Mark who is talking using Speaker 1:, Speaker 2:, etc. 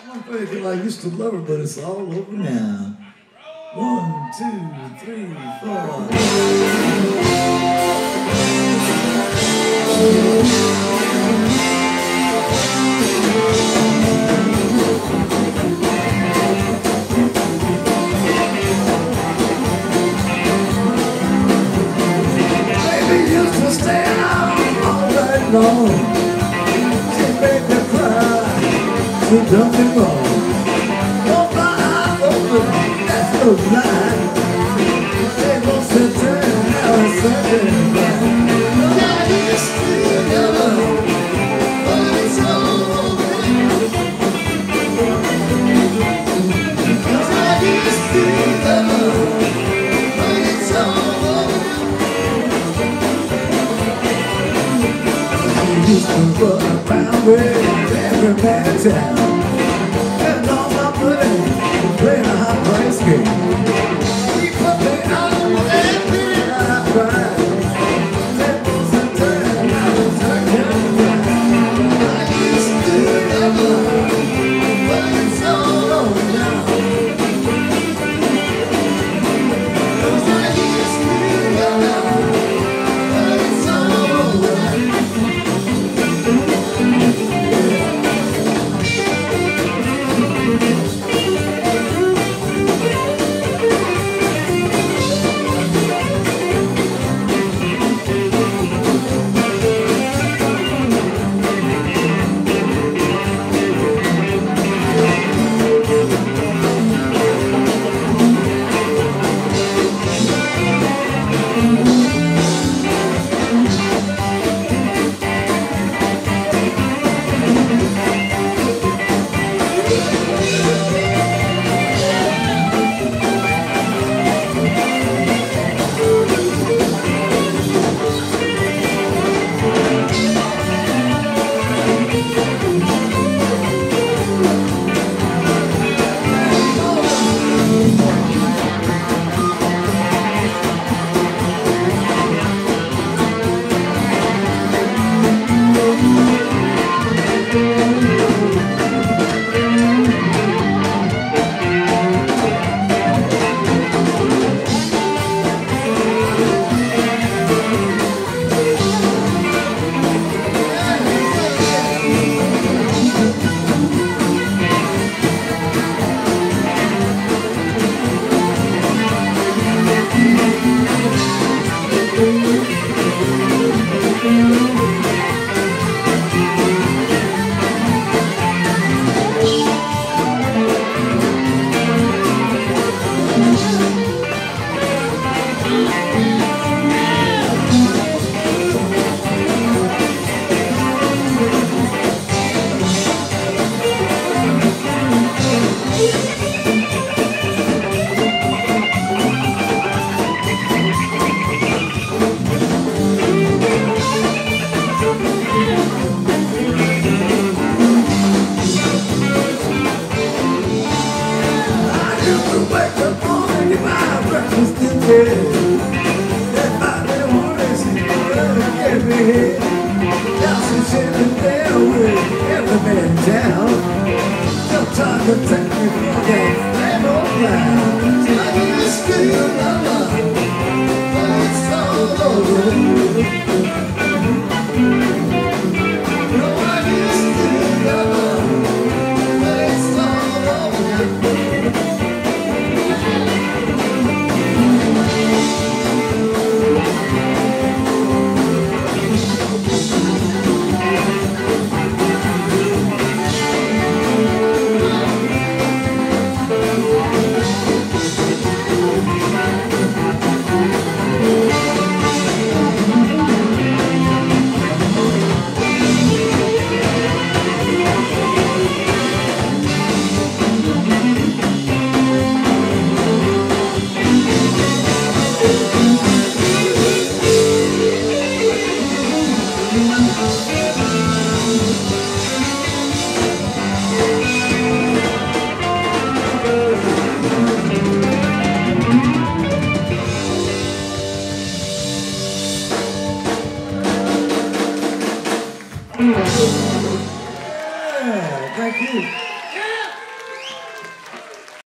Speaker 1: I'm afraid till I used to love her, but it's all over now. 1, 2, 3, 4. Baby used to stay out all night long. She made me cry, so don't be wrong. Oh, my eyes open, that's no lie. They won't sit down, now it's Sunday night. Now you still never, but it's all over. 'Cause I used to love, but it's all over. You used to run around with every man town. And all my money playing a high price game. We put me out and then I cried. Tables and turn, now it's I can't cry. I used to love her, but it's all over now. 'Cause I used to love her, but it's all over now. Down, no time to take